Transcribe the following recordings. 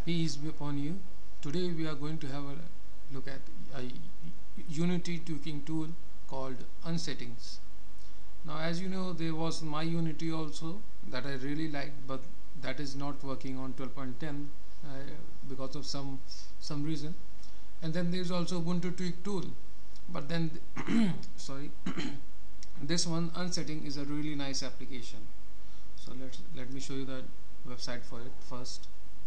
Peace be upon you. Today we are going to have a look at a Unity tweaking tool called Unsettings. Now, as you know, there was my Unity also that I really liked, but that is not working on 12.10 because of some reason. And then there is also Ubuntu tweak tool, but then sorry, this one Unsetting is a really nice application. So let me show you the website for it first.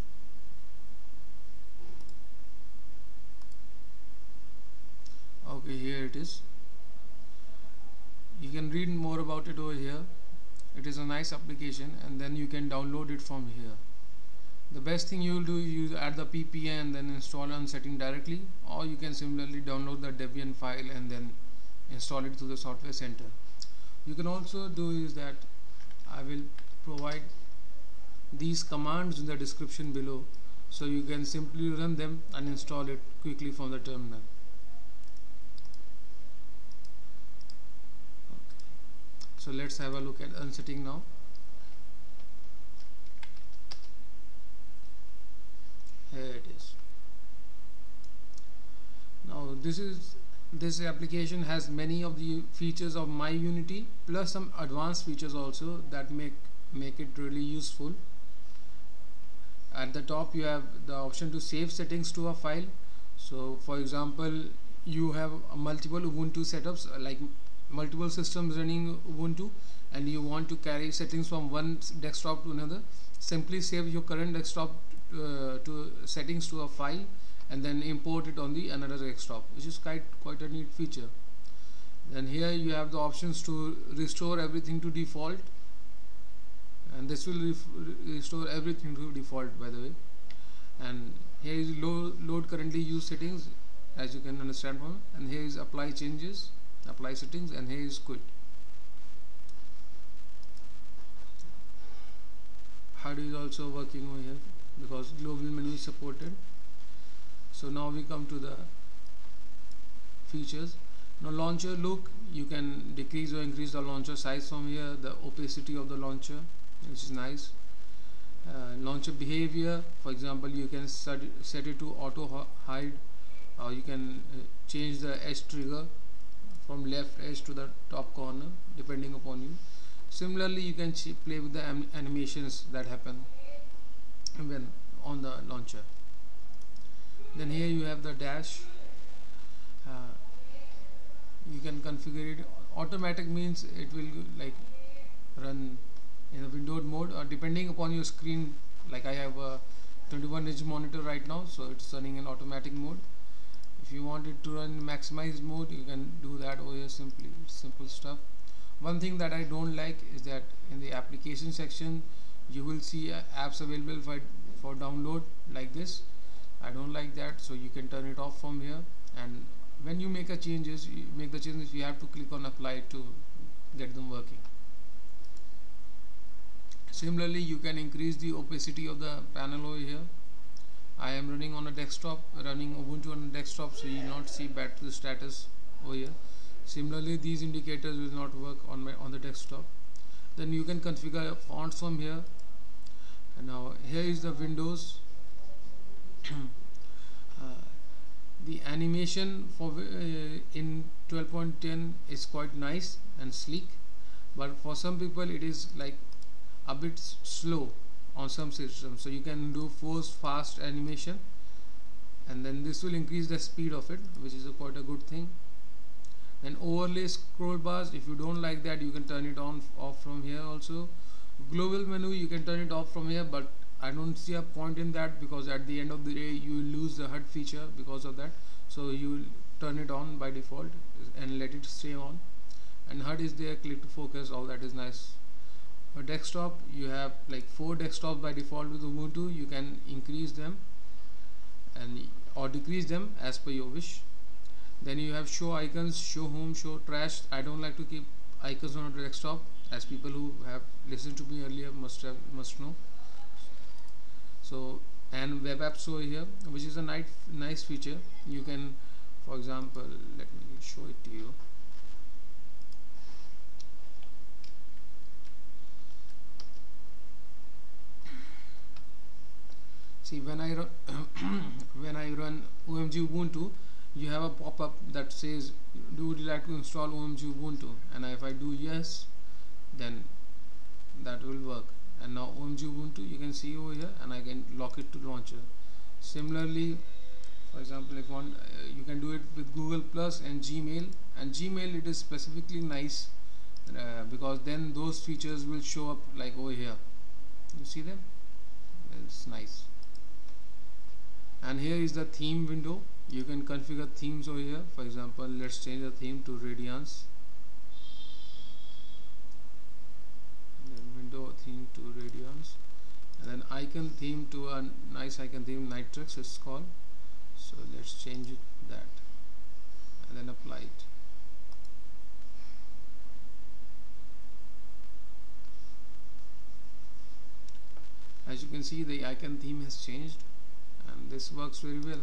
Okay, here it is. You can read more about it over here. It is a nice application, and then you can download it from here. The best thing you will do is you add the PPA and then install Unsetting directly, or you can similarly download the Debian file and then install it to the software center. You can also do is that I will provide these commands in the description below, so you can simply run them and install it quickly from the terminal. So let's have a look at Unsetting now. Here it is. Now this application has many of the features of my Unity plus some advanced features also that make it really useful. At the top you have the option to save settings to a file. So for example, you have multiple Ubuntu setups, like multiple systems running Ubuntu, and you want to carry settings from one desktop to another. Simply save your current desktop to settings to a file and then import it on the another desktop, which is quite a neat feature. Then here you have the options to restore everything to default, and this will restore everything to default, by the way. And here is load currently used settings, as you can understand from it, and here is apply changes, apply settings, and here is quit. HUD is also working over here because global menu is supported. So now we come to the features. Now launcher look, you can decrease or increase the launcher size from here, the opacity of the launcher, which is nice. Launcher behavior, for example, you can set it to auto hide, or you can change the edge trigger from left edge to the top corner depending upon you. Similarly, you can play with the animations that happen when on the launcher. Then here you have the dash. You can configure it. Automatic means it will like run in a windowed mode, or depending upon your screen. Like I have a 21-inch monitor right now, so it's running in automatic mode. If you want it to run maximized mode, you can do that over here. Simple stuff. One thing that I don't like is that in the application section you will see apps available for download like this. I don't like that, so you can turn it off from here, and when you make the changes you have to click on apply to get them working. Similarly, you can increase the opacity of the panel over here. I am running on a desktop, running Ubuntu on a desktop, so you will not see battery status over here. Similarly, these indicators will not work on the desktop. Then you can configure fonts from here. And now here is the Windows. The animation for in 12.10 is quite nice and sleek, but for some people it is like a bit slow on some systems. So you can do force fast animation, and then this will increase the speed of it, which is quite a good thing. Then overlay scroll bars, if you don't like that, you can turn it off from here also. Global menu, you can turn it off from here, but I don't see a point in that, because at the end of the day you will lose the HUD feature because of that. So you will turn it on by default and let it stay on. And HUD is there, click to focus, all that is nice. For desktop, you have like 4 desktops by default with Ubuntu. You can increase them and or decrease them as per your wish. Then you have show icons, show home, show trash. I don't like to keep icons on a desktop, as people who have listened to me earlier must know. So, and web apps over here, which is a nice feature. You can, for example, let me show it to you. See, when I run when I run OMG Ubuntu, you have a pop-up that says, "Do would you like to install OMG Ubuntu?" And if I do yes, then that will work. And now OMG Ubuntu, you can see over here, and I can lock it to launcher. Similarly, for example, if one you can do it with Google Plus and Gmail. And Gmail, it is specifically nice because then those features will show up like over here. You see them? It's nice. And here is the theme window. You can configure themes over here. For example, let's change the theme to Radiance. And then window theme to Radiance, and then icon theme to a nice icon theme, Nitrux it's called. So let's change it that, and then apply it. As you can see, the icon theme has changed, and this works very well.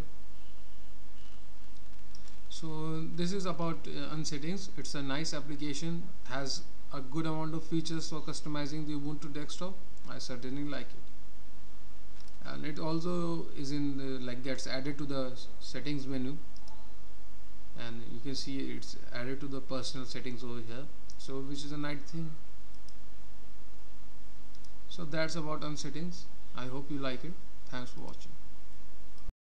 So this is about Unsettings. It's a nice application, has a good amount of features for customizing the Ubuntu desktop. I certainly like it, and it also is in the, like, gets added to the settings menu, and you can see it's added to the personal settings over here, so which is a nice thing. So that's about Unsettings. I hope you like it. Thanks for watching.